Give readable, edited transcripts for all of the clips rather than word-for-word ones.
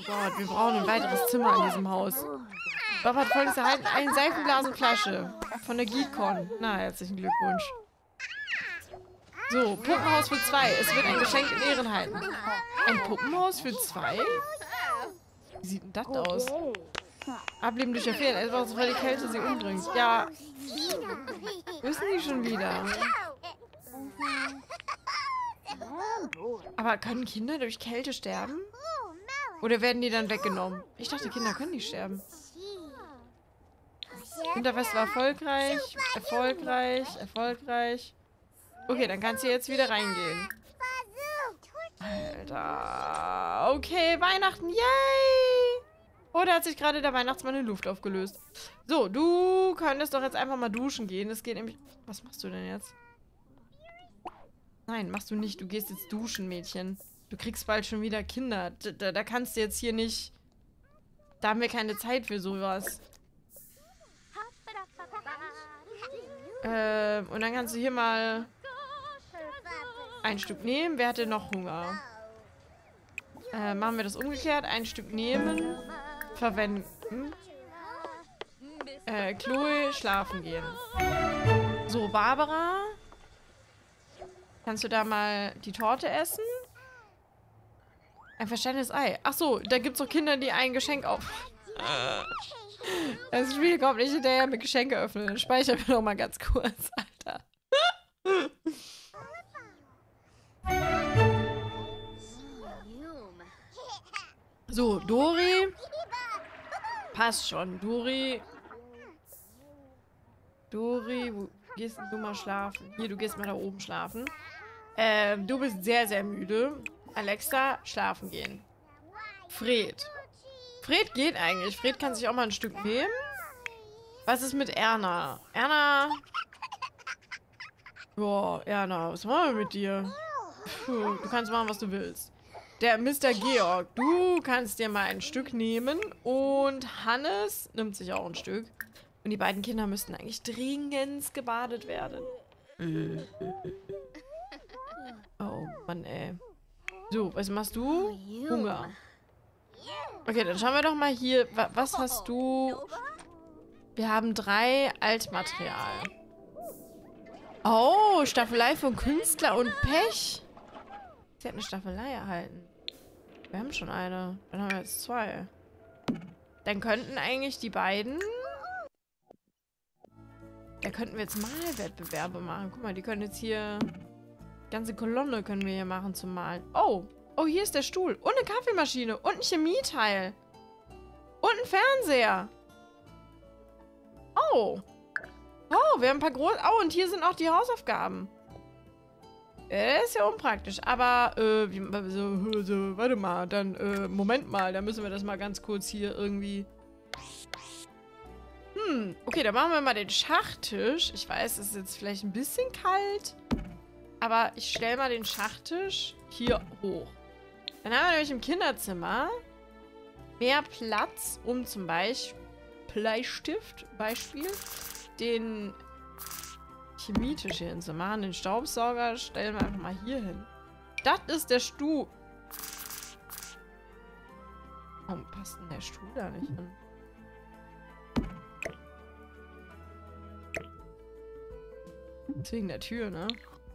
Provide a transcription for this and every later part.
Gott, wir brauchen ein weiteres Zimmer in diesem Haus. Bob hat folgendes erhalten: eine Seifenblasenflasche von der Geekon. Na, herzlichen Glückwunsch. So, Puppenhaus für 2. Es wird ein Geschenk in Ehren halten. Ein Puppenhaus für 2? Wie sieht denn das aus? Ableben durch Erfrieren. Etwas, weil die Kälte sie umbringt. Ja. Wo ist denn die schon wieder? Aber können Kinder durch Kälte sterben? Oder werden die dann weggenommen? Ich dachte, Kinder können nicht sterben. Winterfest war erfolgreich. Erfolgreich. Erfolgreich. Okay, dann kannst du jetzt wieder reingehen. Alter. Okay, Weihnachten. Yay! Oder hat sich gerade der Weihnachtsmann in Luft aufgelöst? So, du könntest doch jetzt einfach mal duschen gehen. Das geht nämlich... Was machst du denn jetzt? Nein, machst du nicht. Du gehst jetzt duschen, Mädchen. Du kriegst bald schon wieder Kinder. Da kannst du jetzt hier nicht... Da haben wir keine Zeit für sowas. Und dann kannst du hier mal ein Stück nehmen. Wer hatte noch Hunger? Machen wir das umgekehrt. Ein Stück nehmen. Verwenden. Chloe, schlafen gehen. So, Barbara. Kannst du da mal die Torte essen? Ein versteinerndes Ei. Ach so, da gibt's doch Kinder, die ein Geschenk auf... Das Spiel kommt nicht hinterher mit Geschenke öffnen. Dann speichern wir noch mal ganz kurz, Alter. So, Dori. Passt schon. Dori, wo gehst du mal schlafen? Hier, du gehst mal da oben schlafen. Du bist sehr, sehr müde. Alexa, schlafen gehen. Fred. Fred geht eigentlich. Fred kann sich auch mal ein Stück nehmen. Was ist mit Erna? Erna. Boah, Erna, was machen wir mit dir? Puh, du kannst machen, was du willst. Der Mr. Georg, du kannst dir mal ein Stück nehmen. Und Hannes nimmt sich auch ein Stück. Und die beiden Kinder müssten eigentlich dringend gebadet werden. Oh, Mann, ey. So, was machst du? Hunger. Okay, dann schauen wir doch mal hier. Was hast du? Wir haben 3 Altmaterial. Oh, Staffelei von Künstler und Pech. Sie hat eine Staffelei erhalten. Wir haben schon eine. Dann haben wir jetzt 2. Dann könnten eigentlich die beiden... Da könnten wir jetzt Malwettbewerbe machen. Guck mal, die können jetzt hier... Ganze Kolonne können wir hier machen zum Malen. Oh! Oh, hier ist der Stuhl. Und eine Kaffeemaschine. Und ein Chemieteil. Und ein Fernseher. Oh. Oh, wir haben ein paar große... Oh, und hier sind auch die Hausaufgaben. Ist ja unpraktisch. Aber, warte mal. Dann, Moment mal. Da müssen wir das mal ganz kurz hier irgendwie... Okay, dann machen wir mal den Schachtisch. Ich weiß, es ist jetzt vielleicht ein bisschen kalt. Aber ich stelle mal den Schachtisch hier hoch. Dann haben wir nämlich im Kinderzimmer mehr Platz, um zum Beispiel Bleistift, den Chemietisch hier hinzumachen. Den Staubsauger stellen wir einfach mal hier hin. Das ist der Stuhl. Warum passt denn der Stuhl da nicht hin? Wegen der Tür, ne?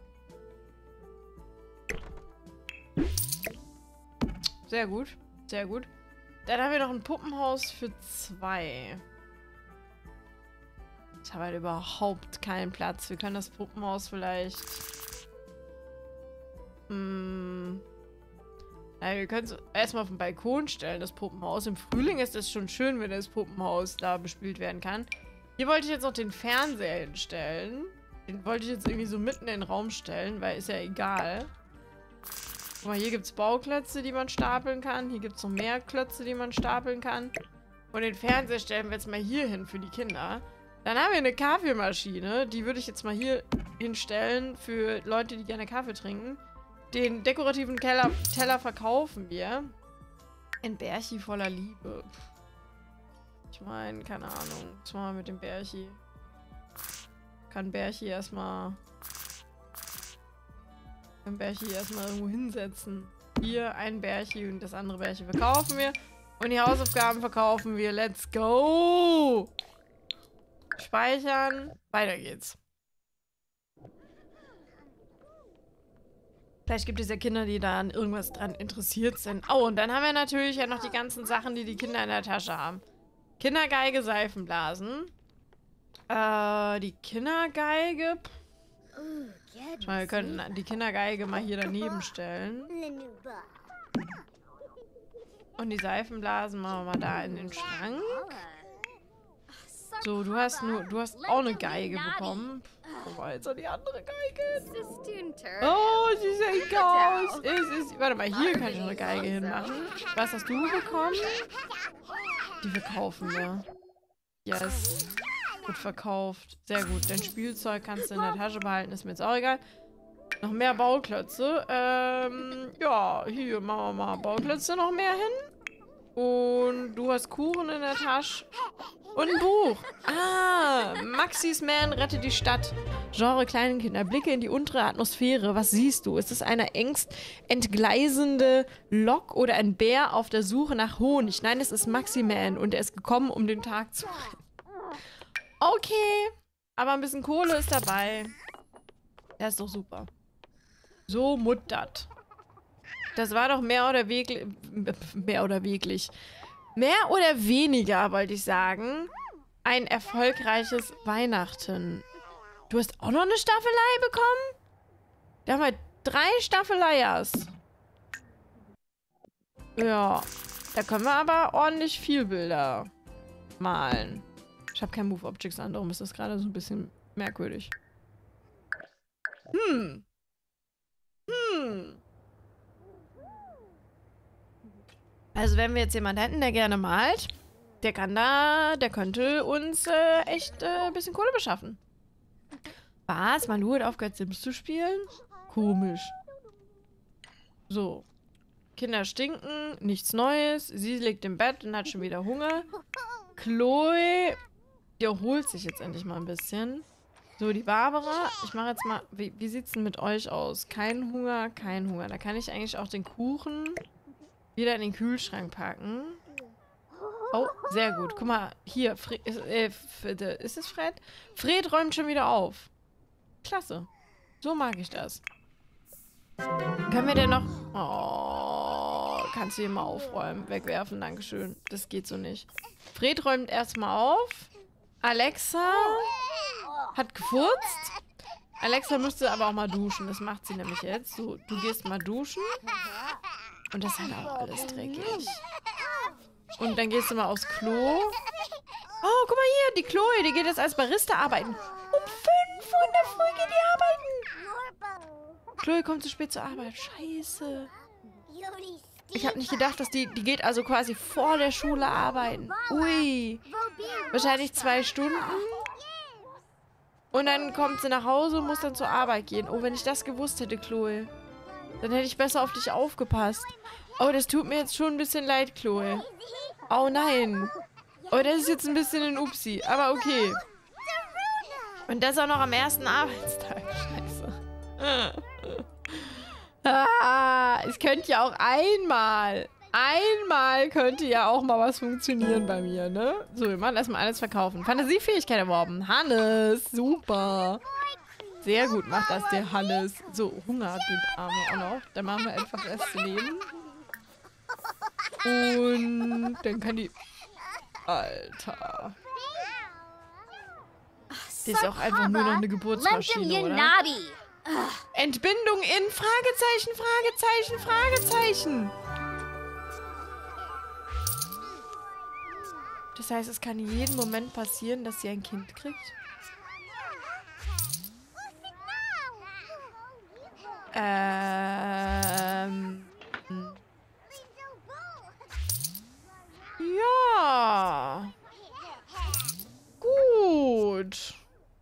Sehr gut. Sehr gut. Dann haben wir noch ein Puppenhaus für 2. Ich habe halt überhaupt keinen Platz. Wir können das Puppenhaus vielleicht... Naja, wir können es erstmal auf den Balkon stellen, das Puppenhaus. Im Frühling ist es schon schön, wenn das Puppenhaus da bespielt werden kann. Hier wollte ich jetzt noch den Fernseher hinstellen. Den wollte ich jetzt irgendwie so mitten in den Raum stellen, weil ist ja egal. Guck mal, hier gibt es Bauklötze, die man stapeln kann. Hier gibt es noch mehr Klötze, die man stapeln kann. Und den Fernseher stellen wir jetzt mal hier hin für die Kinder. Dann haben wir eine Kaffeemaschine. Die würde ich jetzt mal hier hinstellen für Leute, die gerne Kaffee trinken. Den dekorativen Teller verkaufen wir. Ein Bärchi voller Liebe. Ich meine, keine Ahnung. Was machen wir mit dem Bärchi? Kann Bärchi erstmal irgendwo hinsetzen. Hier ein Bärchi und das andere Bärchi verkaufen wir. Und die Hausaufgaben verkaufen wir. Let's go! Speichern. Weiter geht's. Vielleicht gibt es ja Kinder, die da an irgendwas dran interessiert sind. Oh, und dann haben wir natürlich ja noch die ganzen Sachen, die die Kinder in der Tasche haben. Kindergeige, Seifenblasen. Die Kindergeige. Schau mal, wir könnten die Kindergeige mal hier daneben stellen. Und die Seifenblasen machen wir mal da in den Schrank. So, du hast auch eine Geige bekommen. Wo war jetzt noch die andere Geige? Oh, sie sieht aus. Warte mal, hier kann ich noch eine Geige hinmachen. Was hast du bekommen? Die verkaufen wir. Yes. Gut verkauft. Sehr gut. Dein Spielzeug kannst du in der Tasche behalten. Ist mir jetzt auch egal. Noch mehr Bauklötze. Ja, hier machen wir mal Bauklötze noch mehr hin. Und du hast Kuchen in der Tasche. Und ein Buch. Ah, Maxis Man rettet die Stadt. Genre Kleinkinder. Blicke in die untere Atmosphäre. Was siehst du? Ist es eine entgleisende Lok oder ein Bär auf der Suche nach Honig? Nein, es ist Maxi Man und er ist gekommen, um den Tag zu retten. Okay. Aber ein bisschen Kohle ist dabei. Das ist doch super. So muttert. Das war doch mehr oder weniger, wollte ich sagen, ein erfolgreiches Weihnachten. Du hast auch noch eine Staffelei bekommen? Da haben wir 3 Staffeleiers. Ja, da können wir aber ordentlich viel Bilder malen. Ich habe kein Move Objects an, darum ist das gerade so ein bisschen merkwürdig. Also wenn wir jetzt jemanden hätten, der gerne malt, der könnte uns echt ein bisschen Kohle beschaffen. Was? Malu hat aufgehört, Sims zu spielen? Komisch. So. Kinder stinken, nichts Neues. Sie liegt im Bett und hat schon wieder Hunger. Chloe, die erholt sich jetzt endlich mal ein bisschen. So, die Barbara. Ich mache jetzt mal... Wie sieht's denn mit euch aus? Kein Hunger, kein Hunger. Da kann ich eigentlich auch den Kuchen wieder in den Kühlschrank packen. Oh, sehr gut. Guck mal, hier. Ist es Fred? Fred räumt schon wieder auf. Klasse. So mag ich das. Können wir denn noch... Oh, kannst du hier mal aufräumen? Wegwerfen, dankeschön. Das geht so nicht. Fred räumt erstmal auf. Alexa hat gefurzt. Alexa müsste aber auch mal duschen. Das macht sie nämlich jetzt. So, du gehst mal duschen. Und das ist halt auch alles dreckig. Und dann gehst du mal aufs Klo. Oh, guck mal hier, die Chloe, die geht jetzt als Barista arbeiten. Um 5 Uhr in der Früh geht die arbeiten. Chloe kommt zu spät zur Arbeit. Scheiße. Ich habe nicht gedacht, dass die geht also quasi vor der Schule arbeiten. Ui. Wahrscheinlich 2 Stunden. Und dann kommt sie nach Hause und muss dann zur Arbeit gehen. Oh, wenn ich das gewusst hätte, Chloe. Dann hätte ich besser auf dich aufgepasst. Oh, das tut mir jetzt schon ein bisschen leid, Chloe. Oh nein. Oh, das ist jetzt ein bisschen ein Upsi. Aber okay. Und das auch noch am ersten Arbeitstag. Scheiße. Es könnte ja auch einmal könnte ja auch mal was funktionieren bei mir, ne? So, wir machen erstmal alles verkaufen. Fantasiefähigkeit erworben. Hannes, super. Sehr gut macht das der Hannes. So, Hunger hat den Arme auch noch. Dann machen wir einfach erst Leben. Und dann kann die... Alter. Die ist auch einfach nur noch eine Geburtsmaschine, oder? Entbindung in Fragezeichen, Fragezeichen, Fragezeichen. Das heißt, es kann jeden Moment passieren, dass sie ein Kind kriegt? Ja. Gut.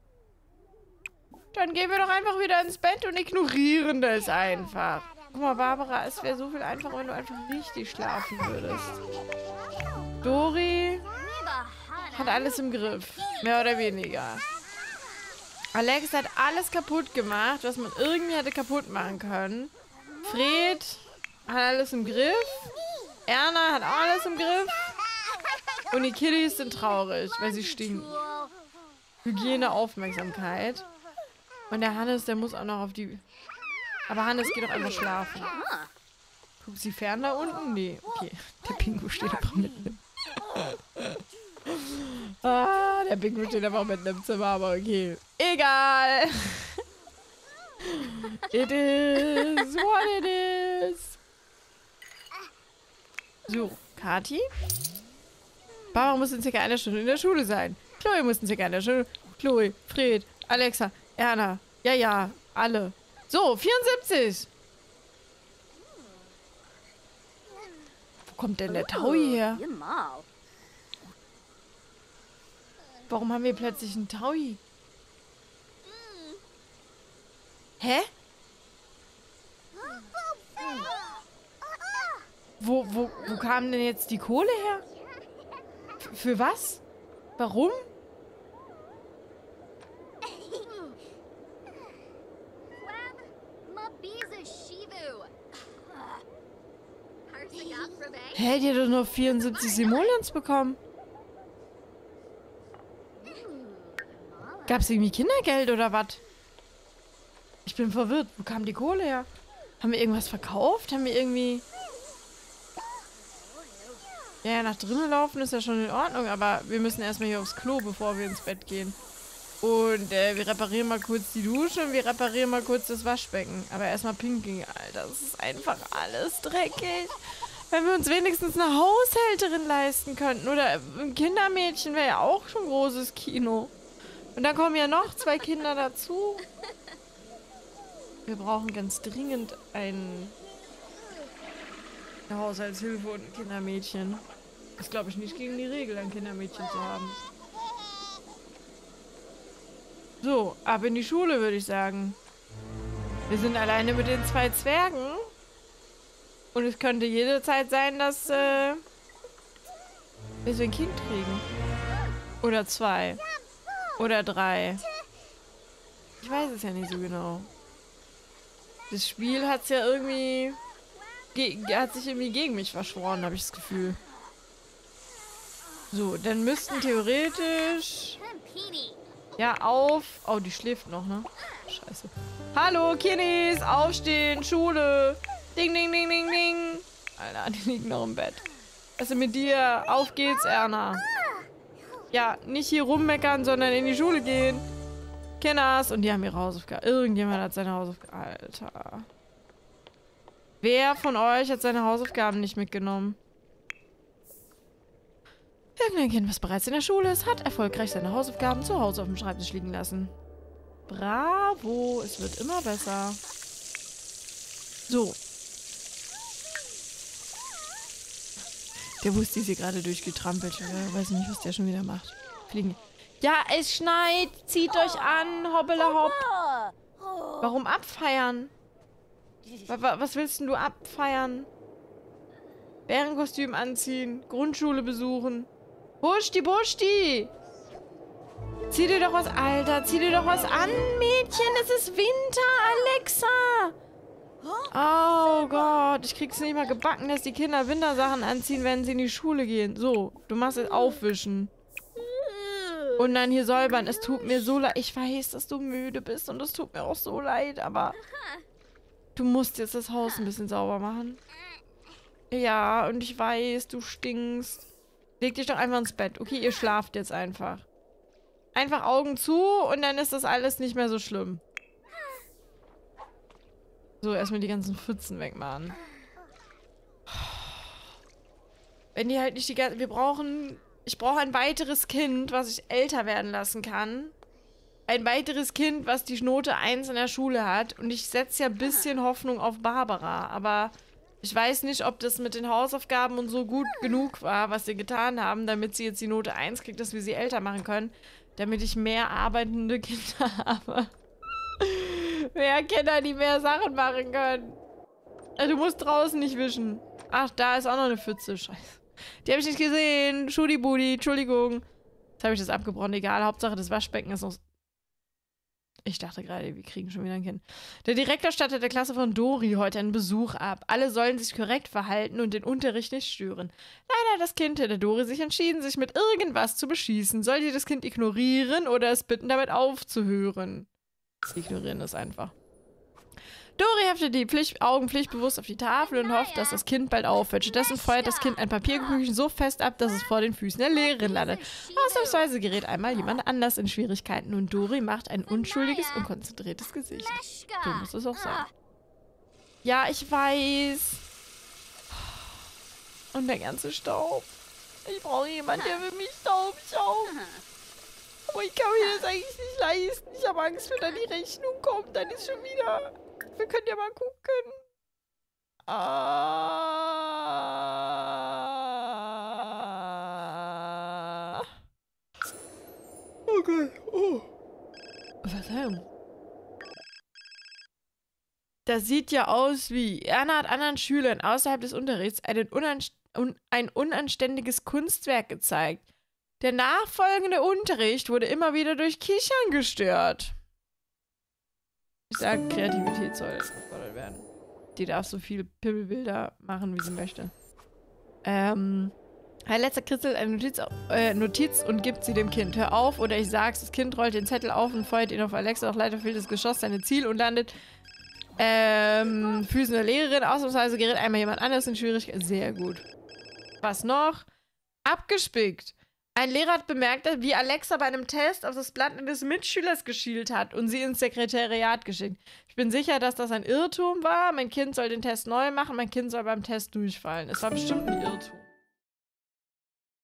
Dann gehen wir doch einfach wieder ins Bett und ignorieren das einfach. Guck mal, Barbara, es wäre so viel einfacher, wenn du einfach richtig schlafen würdest. Dori hat alles im Griff. Mehr oder weniger. Alex hat alles kaputt gemacht, was man irgendwie hätte kaputt machen können. Fred hat alles im Griff. Erna hat alles im Griff. Und die Kiddies sind traurig, weil sie stinken. Hygiene, Aufmerksamkeit. Und der Hannes, der muss auch noch auf die... Aber Hannes geht doch einfach schlafen. Guckt sie fern da unten? Nee, okay. Der Pingu steht einfach mitten im... der Pingu steht einfach mitten im Zimmer, aber okay. Egal! It is what it is. So, Kathi? Papa muss in circa einer Stunde in der Schule sein. Chloe muss in circa einer Stunde. Chloe, Fred, Alexa, Erna. Ja, ja, alle. So, 74. Wo kommt denn der Taui her? Warum haben wir plötzlich einen Taui? Hä? Wo kam denn jetzt die Kohle her? Für was? Warum? Hä, die hat doch nur 74 Simoleons bekommen. Gab's irgendwie Kindergeld oder was? Ich bin verwirrt. Wo kam die Kohle her? Haben wir irgendwas verkauft? Haben wir irgendwie... Ja, nach drinnen laufen ist ja schon in Ordnung, aber wir müssen erstmal hier aufs Klo, bevor wir ins Bett gehen. Und wir reparieren mal kurz die Dusche und wir reparieren mal kurz das Waschbecken. Aber erstmal pinkeln, Alter. Das ist einfach alles dreckig. Wenn wir uns wenigstens eine Haushälterin leisten könnten. Oder ein Kindermädchen wäre ja auch schon ein großes Kino. Und dann kommen ja noch 2 Kinder dazu. Wir brauchen ganz dringend eine Haushaltshilfe und ein Kindermädchen. Ist, glaube ich, nicht gegen die Regel, ein Kindermädchen zu haben. So, ab in die Schule, würde ich sagen. Wir sind alleine mit den 2 Zwergen. Und es könnte jederzeit sein, dass wir so ein Kind kriegen. Oder 2. Oder 3. Ich weiß es ja nicht so genau. Das Spiel hat's ja irgendwie... hat sich irgendwie gegen mich verschworen, habe ich das Gefühl. So, dann müssten theoretisch... Ja, auf... Oh, die schläft noch, ne? Scheiße. Hallo, Kiddies! Aufstehen! Schule! Ding, ding, ding, ding, ding! Alter, die liegen noch im Bett. Was ist mit dir? Auf geht's, Erna. Ja, nicht hier rummeckern, sondern in die Schule gehen. Kinders. Und die haben ihre Hausaufgaben. Irgendjemand hat seine Hausaufgaben... Alter. Wer von euch hat seine Hausaufgaben nicht mitgenommen? Irgendein Kind, was bereits in der Schule ist, hat erfolgreich seine Hausaufgaben zu Hause auf dem Schreibtisch liegen lassen. Bravo, es wird immer besser. So. Der Wusti ist hier gerade durchgetrampelt. Ich weiß nicht, was der schon wieder macht. Fliegen. Ja, es schneit. Zieht euch an. Hoppala hopp. Warum abfeiern? Was willst denn du abfeiern? Bärenkostüm anziehen. Grundschule besuchen. Buschti, Buschti! Zieh dir doch was, Alter. Zieh dir doch was an, Mädchen. Es ist Winter, Alexa. Oh Gott. Ich krieg's nicht mal gebacken, dass die Kinder Wintersachen anziehen, wenn sie in die Schule gehen. So, du machst jetzt aufwischen. Und dann hier säubern. Es tut mir so leid. Ich weiß, dass du müde bist und es tut mir auch so leid, aber... Du musst jetzt das Haus ein bisschen sauber machen. Ja, und ich weiß, du stinkst. Leg dich doch einfach ins Bett. Okay, ihr schlaft jetzt einfach. Einfach Augen zu und dann ist das alles nicht mehr so schlimm. So, erstmal die ganzen Pfützen wegmachen. Wenn die halt nicht die ganzen... Ich brauche ein weiteres Kind, was ich älter werden lassen kann. Ein weiteres Kind, was die Note 1 in der Schule hat. Und ich setze ja ein bisschen Hoffnung auf Barbara. Aber ich weiß nicht, ob das mit den Hausaufgaben und so gut genug war, was sie getan haben, damit sie jetzt die Note 1 kriegt, dass wir sie älter machen können. Damit ich mehr arbeitende Kinder habe. Mehr Kinder, die mehr Sachen machen können. Du musst draußen nicht wischen. Ach, da ist auch noch eine Pfütze. Scheiße. Die habe ich nicht gesehen. Schudi-Budi, Entschuldigung. Jetzt habe ich das abgebrochen. Egal, Hauptsache das Waschbecken ist noch... Ich dachte gerade, wir kriegen schon wieder ein Kind. Der Direktor stattet der Klasse von Dori heute einen Besuch ab. Alle sollen sich korrekt verhalten und den Unterricht nicht stören. Leider hat das Kind der Dori sich entschieden, sich mit irgendwas zu beschießen. Soll sie das Kind ignorieren oder es bitten, damit aufzuhören? Sie ignorieren es einfach. Dori heftet die Augen pflichtbewusst auf die Tafel und hofft, dass das Kind bald aufhört. Stattdessen feuert das Kind ein Papierkügelchen so fest ab, dass es vor den Füßen der Lehrerin landet. Ausnahmsweise gerät einmal jemand anders in Schwierigkeiten und Dori macht ein unschuldiges und konzentriertes Gesicht. So muss es auch sein. Ja, ich weiß. Und der ganze Staub. Ich brauche jemanden, der für mich Staub schaut. Aber ich kann mir das eigentlich nicht leisten. Ich habe Angst, wenn dann die Rechnung kommt, dann ist schon wieder... Wir können ja mal gucken. Oh Gott. Oh. Verzeihung. Das sieht ja aus wie... Erna hat anderen Schülern außerhalb des Unterrichts ein unanständiges Kunstwerk gezeigt. Der nachfolgende Unterricht wurde immer wieder durch Kichern gestört. Ich sage, Kreativität soll gefordert werden. Die darf so viele Pimmelbilder machen, wie sie möchte. Ein letzter kritzelt eine Notiz und gibt sie dem Kind. Hör auf, oder ich sag's. Das Kind rollt den Zettel auf und feuert ihn auf Alexa. Doch leider fehlt das Geschoss seine Ziel und landet Füßen der Lehrerin. Ausnahmsweise gerät einmal jemand anders in Schwierigkeiten. Sehr gut. Was noch? Abgespickt. Ein Lehrer hat bemerkt, wie Alexa bei einem Test auf das Blatt eines Mitschülers geschielt hat und sie ins Sekretariat geschickt. Ich bin sicher, dass das ein Irrtum war. Mein Kind soll den Test neu machen. Mein Kind soll beim Test durchfallen. Es war bestimmt ein Irrtum.